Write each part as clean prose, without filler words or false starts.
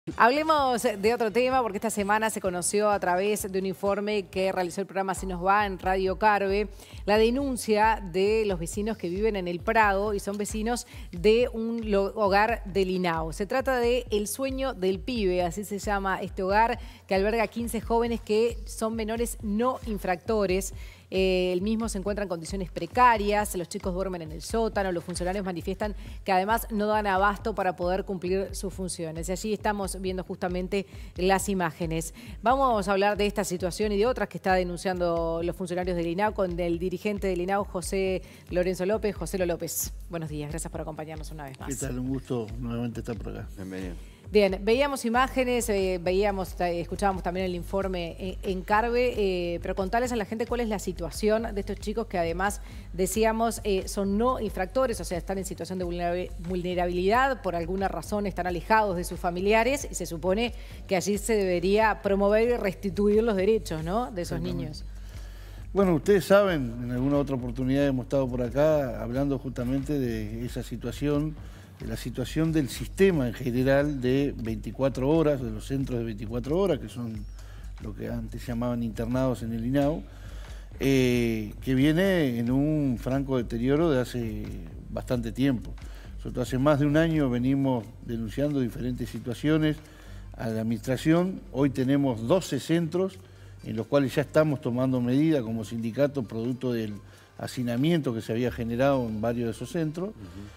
Hablemos de otro tema porque esta semana se conoció a través de un informe que realizó el programa Así Nos Va en Radio Carve la denuncia de los vecinos que viven en el Prado y son vecinos de un hogar del INAU. Se trata de El Sueño del Pibe, así se llama este hogar que alberga 15 jóvenes que son menores no infractores. El mismo se encuentra en condiciones precarias, los chicos duermen en el sótano, los funcionarios manifiestan que además no dan abasto para poder cumplir sus funciones. Y allí estamos viendo justamente las imágenes. Vamos a hablar de esta situación y de otras que está denunciando los funcionarios del INAU con el dirigente del INAU, José Lorenzo López. José López, buenos días, gracias por acompañarnos una vez más. ¿Qué tal? Un gusto nuevamente estar por acá. Bienvenido. Bien, veíamos imágenes, escuchábamos también el informe en Carve, pero contarles a la gente cuál es la situación de estos chicos que además, decíamos, son no infractores, o sea, están en situación de vulnerabilidad, por alguna razón están alejados de sus familiares y se supone que allí se debería promover y restituir los derechos, ¿no?, de esos niños. Bueno, ustedes saben, en alguna otra oportunidad hemos estado por acá hablando justamente de esa situación, de la situación del sistema en general de 24 horas, de los centros de 24 horas, que son lo que antes llamaban internados en el INAU, que viene en un franco deterioro de hace bastante tiempo. Nosotros hace más de un año venimos denunciando diferentes situaciones a la administración. Hoy tenemos 12 centros en los cuales ya estamos tomando medidas como sindicato producto del hacinamiento que se había generado en varios de esos centros.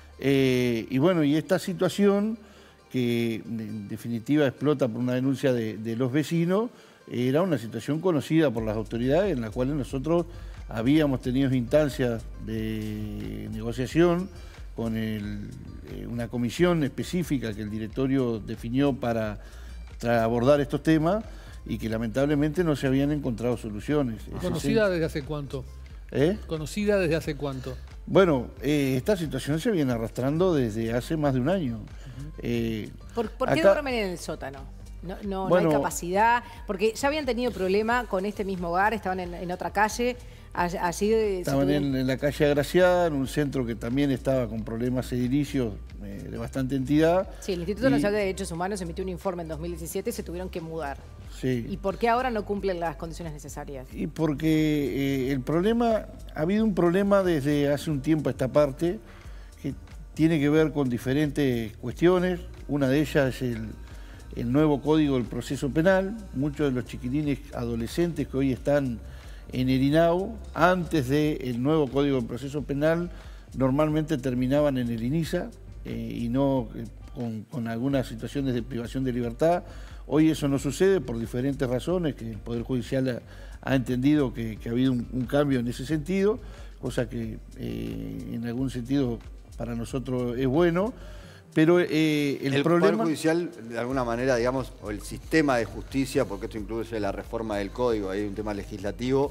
Y bueno, y esta situación que en definitiva explota por una denuncia de los vecinos, era una situación conocida por las autoridades en la cual nosotros habíamos tenido instancias de negociación con una comisión específica que el directorio definió para abordar estos temas y que lamentablemente no se habían encontrado soluciones. ¿Conocida desde hace cuánto? ¿Conocida desde hace cuánto? Bueno, esta situación se viene arrastrando desde hace más de un año. ¿Por qué duermen en el sótano? No hay capacidad, porque ya habían tenido problema con este mismo hogar, estaban en otra calle. Estaban en la calle Agraciada, en un centro que también estaba con problemas edilicios de bastante entidad. Sí, el Instituto Nacional de Derechos Humanos emitió un informe en 2017 y se tuvieron que mudar. Sí. ¿Y por qué ahora no cumplen las condiciones necesarias? Y porque ha habido un problema desde hace un tiempo a esta parte que tiene que ver con diferentes cuestiones. Una de ellas es el nuevo Código del Proceso Penal. Muchos de los chiquilines adolescentes que hoy están en el INAU, antes del nuevo Código del Proceso Penal, normalmente terminaban en el INISA y no con algunas situaciones de privación de libertad. Hoy eso no sucede por diferentes razones, que el Poder Judicial ha entendido que ha habido un cambio en ese sentido, cosa que en algún sentido para nosotros es bueno. Pero el problema... Poder Judicial, de alguna manera, digamos, o el sistema de justicia, porque esto incluye la reforma del Código, hay un tema legislativo,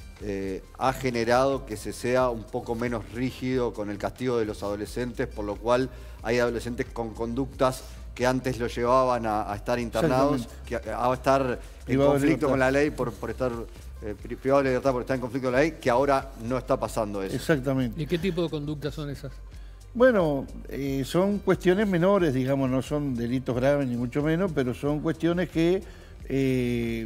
ha generado que se sea un poco menos rígido con el castigo de los adolescentes, por lo cual hay adolescentes con conductas que antes lo llevaban a estar internados, a estar en conflicto con la ley por estar privado de libertad, por estar en conflicto con la ley, que ahora no está pasando eso. Exactamente. ¿Y qué tipo de conductas son esas? Bueno, son cuestiones menores, digamos, no son delitos graves ni mucho menos, pero son cuestiones que el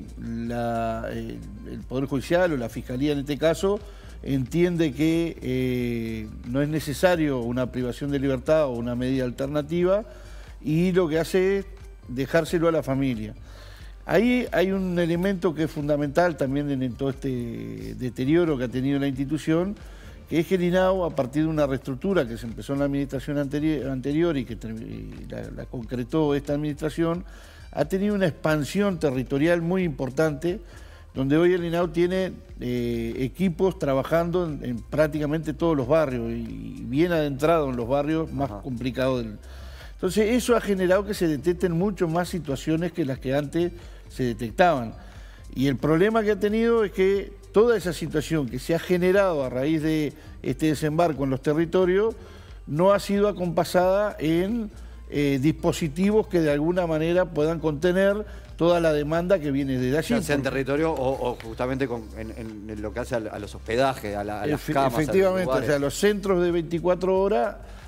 Poder Judicial o la Fiscalía en este caso entiende que no es necesario una privación de libertad o una medida alternativa y lo que hace es dejárselo a la familia. Ahí hay un elemento que es fundamental también en todo este deterioro que ha tenido la institución, que es que el INAU, a partir de una reestructura que se empezó en la administración anterior y que la concretó esta administración, ha tenido una expansión territorial muy importante, donde hoy el INAU tiene equipos trabajando en prácticamente todos los barrios y bien adentrado en los barrios más complicados. Entonces eso ha generado que se detecten mucho más situaciones que las que antes se detectaban. Y el problema que ha tenido es que toda esa situación que se ha generado a raíz de este desembarco en los territorios no ha sido acompasada en dispositivos que de alguna manera puedan contener toda la demanda que viene desde allí. Ya sea en territorio o justamente en lo que hace a los hospedajes, a las camas. Efectivamente, o sea, los centros de 24 horas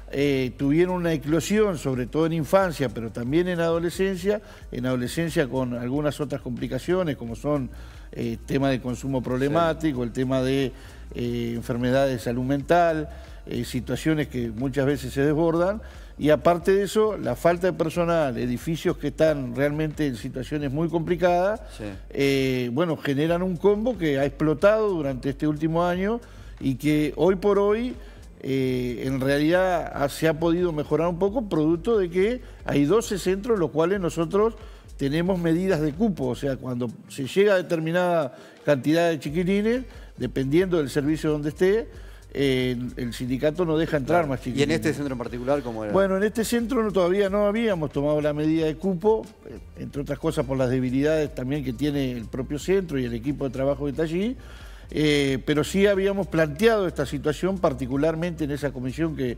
tuvieron una eclosión, sobre todo en infancia, pero también en adolescencia con algunas otras complicaciones, como son el tema de consumo problemático, el tema de enfermedades de salud mental, situaciones que muchas veces se desbordan, y aparte de eso, la falta de personal, edificios que están realmente en situaciones muy complicadas, bueno, generan un combo que ha explotado durante este último año y que hoy por hoy en realidad se ha podido mejorar un poco, producto de que hay 12 centros en los cuales nosotros tenemos medidas de cupo, o sea, cuando se llega a determinada cantidad de chiquilines, dependiendo del servicio donde esté, el sindicato no deja entrar más chiquilines. ¿Y en este centro en particular cómo era? Bueno, en este centro todavía no habíamos tomado la medida de cupo, entre otras cosas por las debilidades también que tiene el propio centro y el equipo de trabajo que está allí, pero sí habíamos planteado esta situación, particularmente en esa comisión que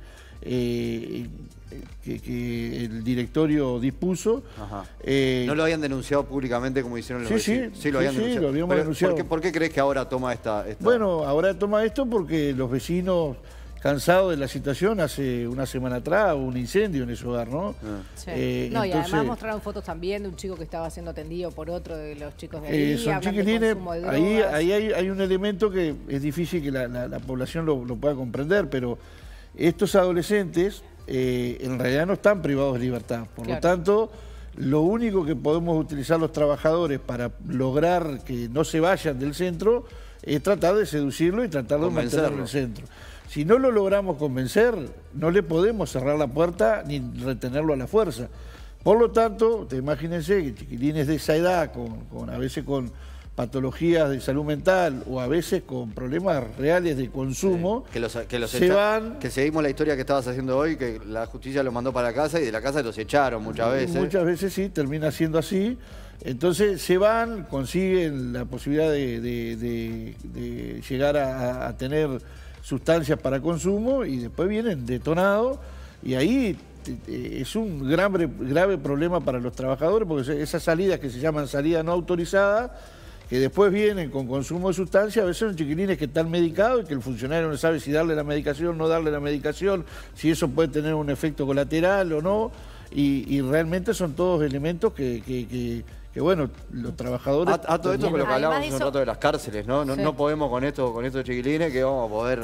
el directorio dispuso. ¿No lo habían denunciado públicamente como hicieron los vecinos? Sí, lo habían denunciado. Lo habíamos denunciado. ¿Por qué crees que ahora toma esta...? Bueno, ahora toma esto porque los vecinos, cansados de la situación, hace una semana atrás hubo un incendio en ese hogar, ¿no? Sí. No, y además mostraron fotos también de un chico que estaba siendo atendido por otro de los chicos de ahí. Son chiquilines, ahí hay un elemento que es difícil que la población lo pueda comprender, pero estos adolescentes en realidad no están privados de libertad. Por lo tanto, lo único que podemos utilizar los trabajadores para lograr que no se vayan del centro es tratar de seducirlo y tratar de mantenerlo en el centro. Si no lo logramos convencer, no le podemos cerrar la puerta ni retenerlo a la fuerza. Por lo tanto, imagínense que chiquilines de esa edad, a veces con patologías de salud mental o a veces con problemas reales de consumo, que seguimos la historia que estabas haciendo hoy, que la justicia los mandó para la casa y de la casa los echaron muchas veces. Muchas veces sí, termina siendo así. Entonces se van, consiguen la posibilidad de llegar a tener sustancias para consumo y después vienen detonados, y ahí es un grave problema para los trabajadores, porque esas salidas que se llaman salidas no autorizadas, que después vienen con consumo de sustancias, a veces son chiquilines que están medicados y que el funcionario no sabe si darle la medicación o no darle la medicación, si eso puede tener un efecto colateral o no, y realmente son todos elementos que bueno, los trabajadores... A todo esto con lo que hablábamos hace un rato de las cárceles, ¿no? No podemos con estos chiquilines que vamos a poder...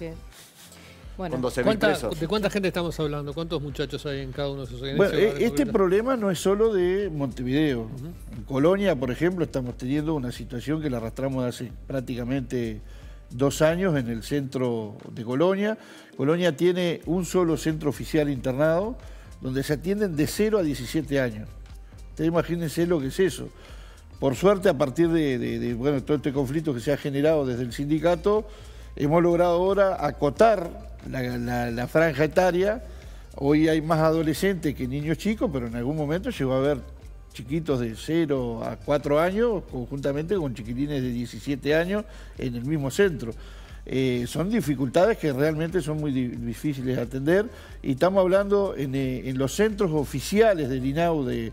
Bueno, con 12.000 presos. ¿De cuánta gente estamos hablando? ¿Cuántos muchachos hay en cada uno de esos organismos? Bueno, este problema no es solo de Montevideo. En Colonia, por ejemplo, estamos teniendo una situación que la arrastramos hace prácticamente 2 años en el centro de Colonia. Colonia tiene un solo centro oficial internado, donde se atienden de 0 a 17 años. Ustedes imagínense lo que es eso. Por suerte, a partir de bueno, todo este conflicto que se ha generado desde el sindicato, hemos logrado ahora acotar la franja etaria. Hoy hay más adolescentes que niños chicos, pero en algún momento llegó a haber chiquitos de 0 a 4 años, conjuntamente con chiquilines de 17 años en el mismo centro. Son dificultades que realmente son muy difíciles de atender, y estamos hablando en los centros oficiales del INAU de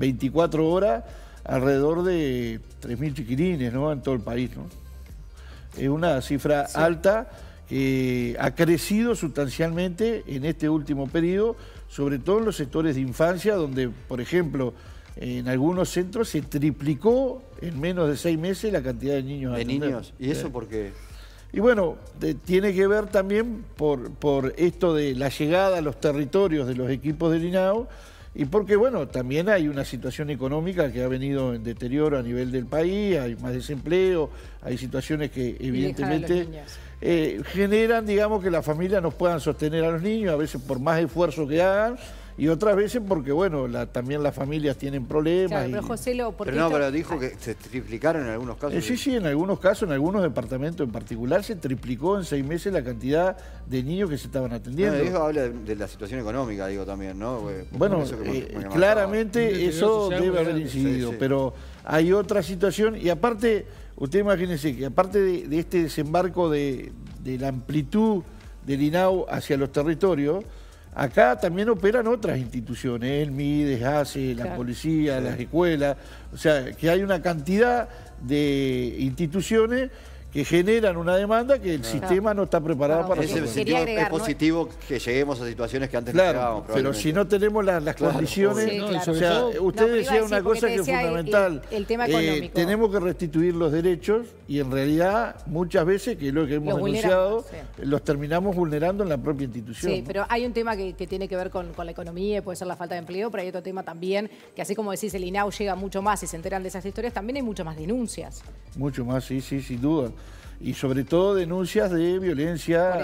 24 horas, alrededor de 3.000 chiquilines, ¿no?, en todo el país, ¿no? Es una cifra alta que ha crecido sustancialmente en este último periodo, sobre todo en los sectores de infancia, donde, por ejemplo, en algunos centros se triplicó en menos de 6 meses la cantidad de niños. ¿De niños? ¿Y eso por qué? Y bueno, tiene que ver también por esto de la llegada a los territorios de los equipos del INAU, y porque, bueno, también hay una situación económica que ha venido en deterioro a nivel del país, hay más desempleo, hay situaciones que evidentemente generan, digamos, que las familias no puedan sostener a los niños, a veces por más esfuerzo que hagan, y otras veces porque, bueno, también las familias tienen problemas. Claro, pero José, pero dijo que se triplicaron en algunos casos. Sí, en algunos casos, en algunos departamentos en particular, se triplicó en 6 meses la cantidad de niños que se estaban atendiendo. No, eso habla de la situación económica, digo, también, ¿no? Bueno, claramente eso debe haber incidido, pero hay otra situación, y aparte, usted imagínense que aparte de este desembarco de la amplitud del INAU hacia los territorios, acá también operan otras instituciones, el MIDES, ACE, la policía, las escuelas, o sea, que hay una cantidad de instituciones que generan una demanda que el sistema no está preparado para resolver. Es positivo que lleguemos a situaciones que antes no llegábamos. Pero si no tenemos las condiciones, o sea, usted decía una cosa que es fundamental. El tema económico. Tenemos que restituir los derechos y en realidad muchas veces, que es lo que hemos denunciado, los terminamos vulnerando en la propia institución. Sí, pero hay un tema que tiene que ver con la economía, puede ser la falta de empleo, pero hay otro tema también, que así como decís, el INAU llega mucho más y se enteran de esas historias, también hay muchas más denuncias. Mucho más, sí, sin duda. Y sobre todo denuncias de violencia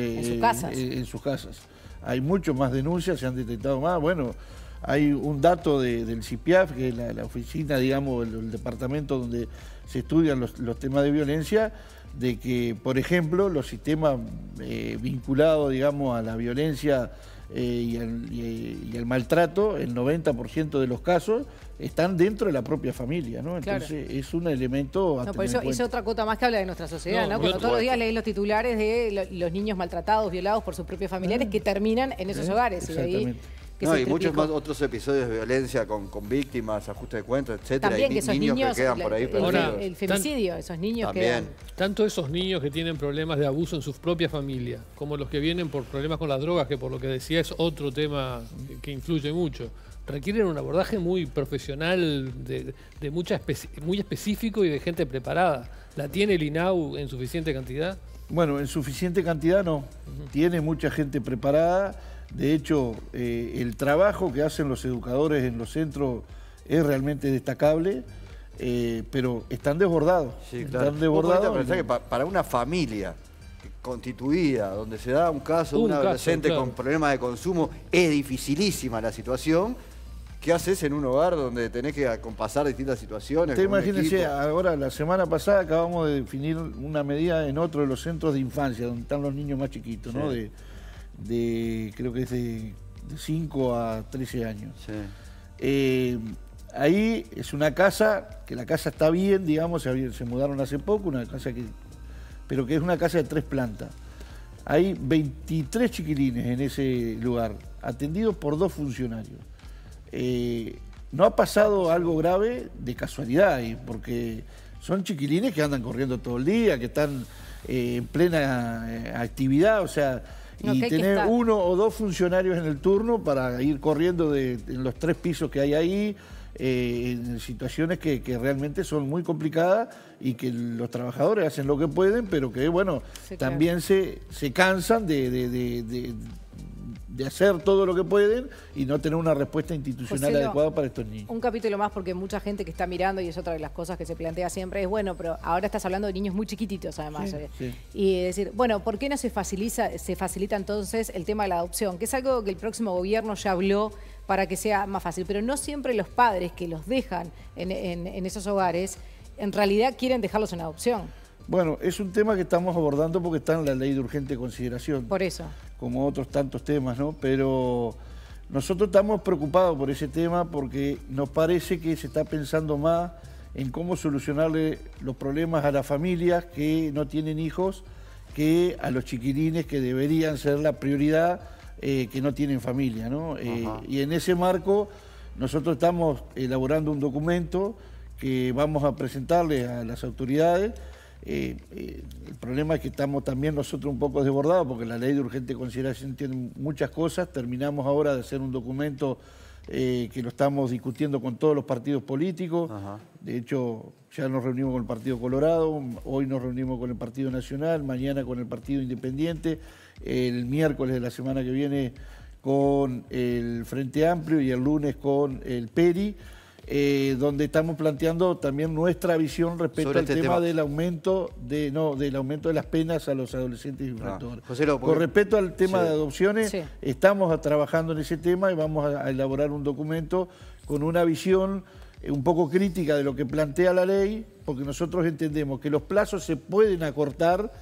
en sus casas. Hay mucho más denuncias, se han detectado más. Bueno, hay un dato del CIPIAF, que es la oficina, digamos, el departamento donde se estudian los temas de violencia, de que, por ejemplo, los sistemas vinculados, digamos, a la violencia y al maltrato, el 90% de los casos están dentro de la propia familia, ¿no? Entonces es un elemento a tener por eso en cuenta. Es otra cuota más que habla de nuestra sociedad, ¿no? Cuando todos los días lees los titulares de los niños maltratados, violados por sus propios familiares que terminan en esos hogares. Exactamente. Y muchos más otros episodios de violencia con víctimas, ajuste de cuentas, etcétera. También que esos niños que quedan por ahí el femicidio, esos niños quedan. Tanto esos niños que tienen problemas de abuso en sus propias familias, como los que vienen por problemas con las drogas, que por lo que decía es otro tema que influye mucho, requieren un abordaje muy profesional, muy específico y de gente preparada. ¿La tiene el INAU en suficiente cantidad? Bueno, en suficiente cantidad no. Tiene mucha gente preparada. De hecho, el trabajo que hacen los educadores en los centros es realmente destacable, pero están desbordados. Sí, claro. Están desbordados. Pensar que para una familia constituida, donde se da un caso de un adolescente con problemas de consumo, es dificilísima la situación. ¿Qué haces en un hogar donde tenés que acompasar distintas situaciones? Usted imagínese, ahora la semana pasada acabamos de definir una medida en otro de los centros de infancia, donde están los niños más chiquitos, ¿no? Creo que es de 5 a 13 años. Sí. Ahí es una casa, que la casa está bien, digamos, se mudaron hace poco, una casa pero que es una casa de 3 plantas. Hay 23 chiquilines en ese lugar, atendidos por 2 funcionarios. No ha pasado algo grave de casualidad, porque son chiquilines que andan corriendo todo el día, que están en plena actividad, o sea, y tener 1 o 2 funcionarios en el turno para ir corriendo en los 3 pisos que hay ahí, en situaciones que realmente son muy complicadas y que los trabajadores hacen lo que pueden, pero que, bueno, también se cansan de hacer todo lo que pueden y no tener una respuesta institucional adecuada para estos niños. Un capítulo más, porque mucha gente que está mirando, y es otra de las cosas que se plantea siempre, es bueno, pero ahora estás hablando de niños muy chiquititos además. Sí. Y decir, bueno, ¿por qué no se facilita entonces el tema de la adopción? Que es algo que el próximo gobierno ya habló para que sea más fácil, pero no siempre los padres que los dejan en esos hogares en realidad quieren dejarlos en adopción. Bueno, es un tema que estamos abordando porque está en la ley de urgente consideración. Por eso. Como otros tantos temas, ¿no? Pero nosotros estamos preocupados por ese tema porque nos parece que se está pensando más en cómo solucionarle los problemas a las familias que no tienen hijos que a los chiquilines que deberían ser la prioridad que no tienen familia, ¿no? Y en ese marco nosotros estamos elaborando un documento que vamos a presentarle a las autoridades. El problema es que estamos también nosotros un poco desbordados porque la ley de urgente consideración tiene muchas cosas. Terminamos ahora de hacer un documento que lo estamos discutiendo con todos los partidos políticos. De hecho, ya nos reunimos con el Partido Colorado, hoy nos reunimos con el Partido Nacional, mañana con el Partido Independiente, el miércoles de la semana que viene con el Frente Amplio y el lunes con el PERI. Donde estamos planteando también nuestra visión respecto al tema del aumento de las penas a los adolescentes infractores. Con respecto al tema de adopciones, estamos trabajando en ese tema y vamos a elaborar un documento con una visión un poco crítica de lo que plantea la ley, porque nosotros entendemos que los plazos se pueden acortar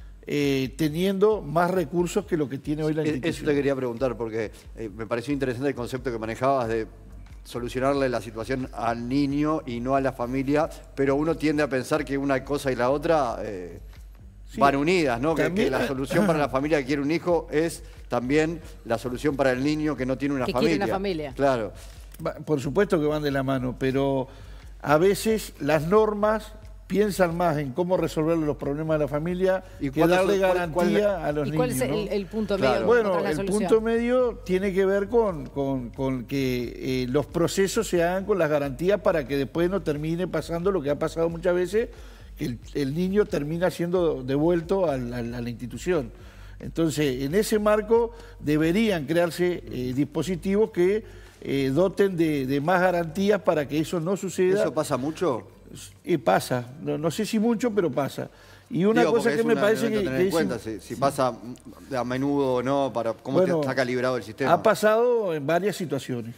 teniendo más recursos que lo que tiene hoy la institución. Eso te quería preguntar, porque me pareció interesante el concepto que manejabas de solucionarle la situación al niño y no a la familia, pero uno tiende a pensar que una cosa y la otra van unidas, ¿no? Que la solución para la familia que quiere un hijo es también la solución para el niño que no tiene una familia. Quiere una familia. Claro. Por supuesto que van de la mano, pero a veces las normas piensan más en cómo resolver los problemas de la familia ¿Y que darle garantía a los niños. ¿Y cuál es el punto medio? Claro. Bueno, la el solución? punto medio tiene que ver con que los procesos se hagan con las garantías para que después no termine pasando lo que ha pasado muchas veces, que el niño termina siendo devuelto a la institución. Entonces, en ese marco deberían crearse dispositivos que doten de más garantías para que eso no suceda. ¿Eso pasa mucho? Pasa, no sé si mucho, pero pasa. Y una cosa que me parece que tener en cuenta, si pasa a menudo o no, para cómo está calibrado el sistema. Ha pasado en varias situaciones.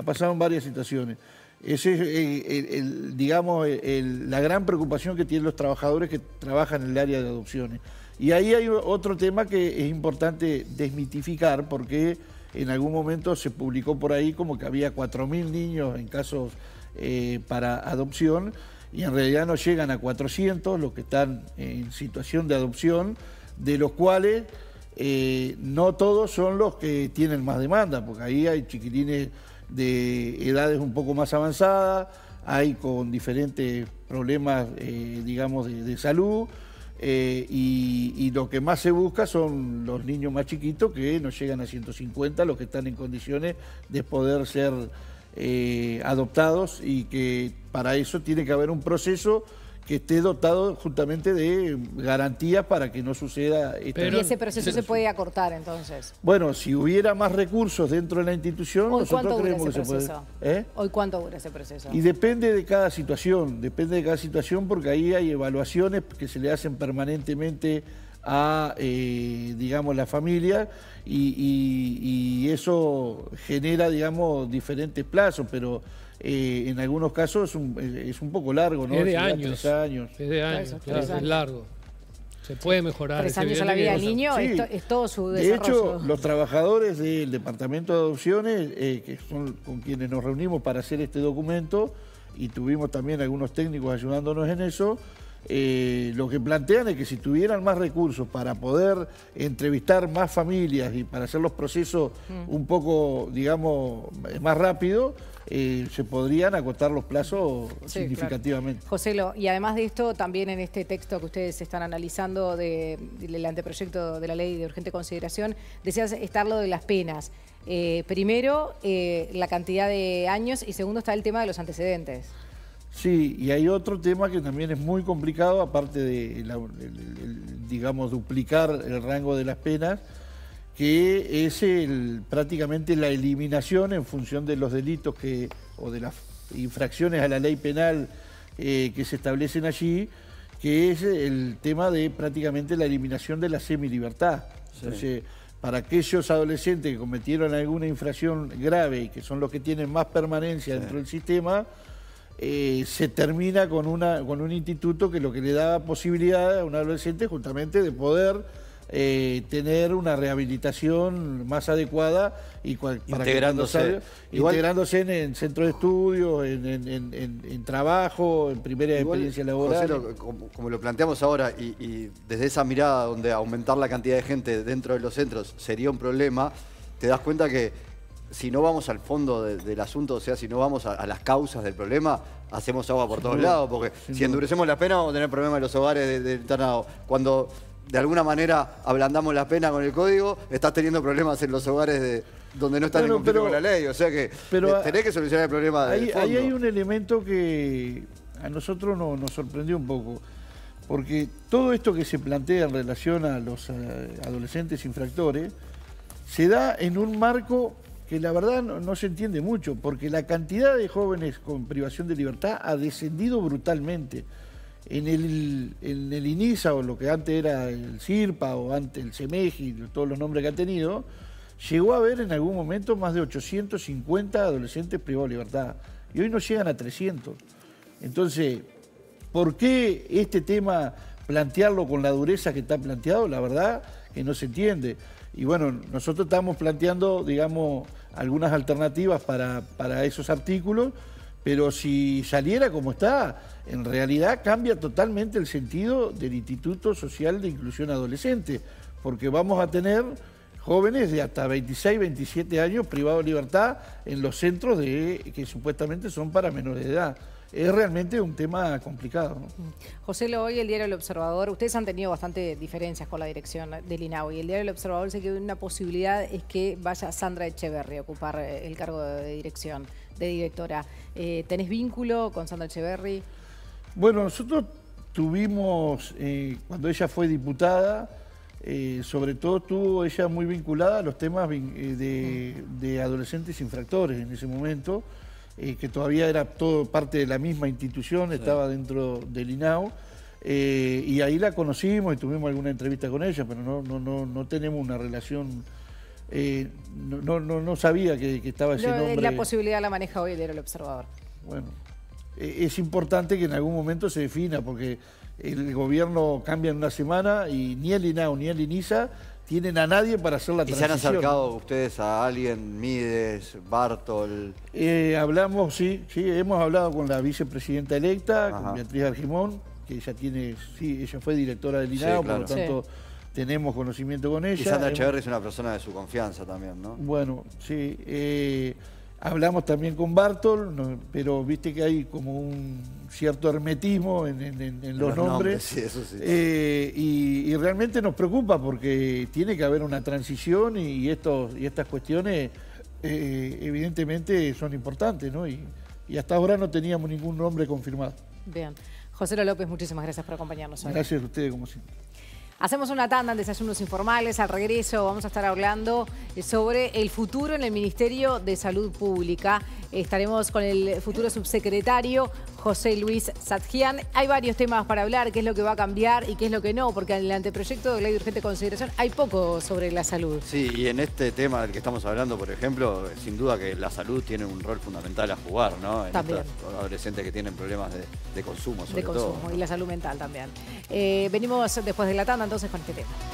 Ese es, digamos, la gran preocupación que tienen los trabajadores que trabajan en el área de adopciones. Y ahí hay otro tema que es importante desmitificar, porque en algún momento se publicó por ahí como que había 4.000 niños en casos para adopción, y en realidad no llegan a 400 los que están en situación de adopción, de los cuales no todos son los que tienen más demanda, porque ahí hay chiquilines de edades un poco más avanzadas, hay con diferentes problemas, digamos, de salud, y lo que más se busca son los niños más chiquitos, que no llegan a 150, los que están en condiciones de poder ser adoptados, y que para eso tiene que haber un proceso que esté dotado justamente de garantías para que no suceda esta... ¿Y ese proceso se puede acortar entonces? Bueno, si hubiera más recursos dentro de la institución, ¿Hoy nosotros cuánto dura creemos ese que se proceso? puede. ¿Hoy cuánto dura ese proceso? Y depende de cada situación, porque ahí hay evaluaciones que se le hacen permanentemente a, digamos, la familia, y eso genera, digamos, diferentes plazos, pero en algunos casos es un poco largo, ¿no? Es de años. 3 años. Es de años, Eso, claro, 3 años. es largo. Se puede mejorar. 3 años a la vida del niño, Sí. es todo su De desarrollo. hecho, los trabajadores del Departamento de Adopciones, que son con quienes nos reunimos para hacer este documento, y tuvimos también algunos técnicos ayudándonos en eso, lo que plantean es que si tuvieran más recursos para poder entrevistar más familias y para hacer los procesos un poco, digamos, más rápido, se podrían acotar los plazos significativamente. Claro. Joselo, y además de esto, también en este texto que ustedes están analizando del anteproyecto de la ley de urgente consideración, decías estar lo de las penas. Primero, la cantidad de años, y segundo está el tema de los antecedentes. Sí, y hay otro tema que también es muy complicado, aparte de, digamos, duplicar el rango de las penas, que es prácticamente la eliminación en función de los delitos o de las infracciones a la ley penal que se establecen allí, que es el tema de prácticamente la eliminación de la semilibertad. Sí. Entonces, para aquellos adolescentes que cometieron alguna infracción grave y que son los que tienen más permanencia dentro del sistema, se termina con un instituto que lo que le da posibilidad a un adolescente justamente de poder tener una rehabilitación más adecuada y integrándose en centros de estudios, en trabajo, en primera experiencia laboral. José, como lo planteamos ahora, y desde esa mirada donde aumentar la cantidad de gente dentro de los centros sería un problema, te das cuenta que si no vamos al fondo del asunto, o sea, si no vamos a las causas del problema, hacemos agua por todos lados, porque si endurecemos las penas vamos a tener problemas en los hogares del internado. Cuando de alguna manera ablandamos la pena con el código, estás teniendo problemas en los hogares donde no están en conflicto con la ley. O sea que tenés que solucionar el problema del fondo. Ahí hay un elemento que a nosotros nos sorprendió un poco, porque todo esto que se plantea en relación a los adolescentes infractores se da en un marco que la verdad no se entiende mucho, porque la cantidad de jóvenes con privación de libertad ha descendido brutalmente. En el INISA, o lo que antes era el CIRPA, o antes el CEMEGI, todos los nombres que ha tenido, llegó a haber en algún momento más de 850 adolescentes privados de libertad, y hoy no llegan a 300. Entonces, ¿por qué este tema plantearlo con la dureza que está planteado? La verdad que no se entiende. Y bueno, nosotros estamos planteando, digamos, algunas alternativas para esos artículos, pero si saliera como está, en realidad cambia totalmente el sentido del Instituto Social de Inclusión Adolescente, porque vamos a tener jóvenes de hasta 26, 27 años privados de libertad en los centros que supuestamente son para menores de edad. es realmente un tema complicado, ¿no? José, hoy el diario El Observador, ustedes han tenido bastante diferencias con la dirección del INAU y el diario El Observador dice que una posibilidad es que vaya Sandra Echeverri a ocupar el cargo de dirección, de directora. ¿Tenés vínculo con Sandra Echeverri? Bueno, nosotros tuvimos, cuando ella fue diputada, sobre todo estuvo ella muy vinculada a los temas de adolescentes infractores en ese momento, que todavía era todo parte de la misma institución, estaba dentro del INAU, y ahí la conocimos y tuvimos alguna entrevista con ella, pero no tenemos una relación, no sabía que estaba ese nombre. La posibilidad la maneja hoy el diario El Observador. Bueno, es importante que en algún momento se defina, porque el gobierno cambia en una semana y ni el INAU ni el INISA tienen a nadie para hacer la transición. ¿Y se han acercado ustedes a alguien, Mides, Bartol? Hablamos, sí, hemos hablado con la vicepresidenta electa, con Beatriz Argimón, que ella tiene, ella fue directora del INAU, por lo tanto tenemos conocimiento con ella. Y Sandra Echeverri es una persona de su confianza también, ¿no? Bueno, sí. Hablamos también con Bartol, pero viste que hay como un cierto hermetismo en los nombres. Sí, eso sí. Y realmente nos preocupa porque tiene que haber una transición y estas cuestiones evidentemente son importantes, ¿no? Y hasta ahora no teníamos ningún nombre confirmado. Bien. José López, muchísimas gracias por acompañarnos hoy. Gracias a ustedes, como siempre. Hacemos una tanda en Desayunos Informales. Al regreso vamos a estar hablando sobre el futuro en el Ministerio de Salud Pública. Estaremos con el futuro subsecretario José Luis Sadjian. Hay varios temas para hablar, qué es lo que va a cambiar y qué es lo que no, porque en el anteproyecto de ley de urgente consideración hay poco sobre la salud. Sí, y en este tema del que estamos hablando, por ejemplo, sin duda que la salud tiene un rol fundamental a jugar, ¿no? En también. estos adolescentes que tienen problemas de consumo, sobre todo. De consumo y la salud mental también. Venimos después de la tanda entonces con este tema.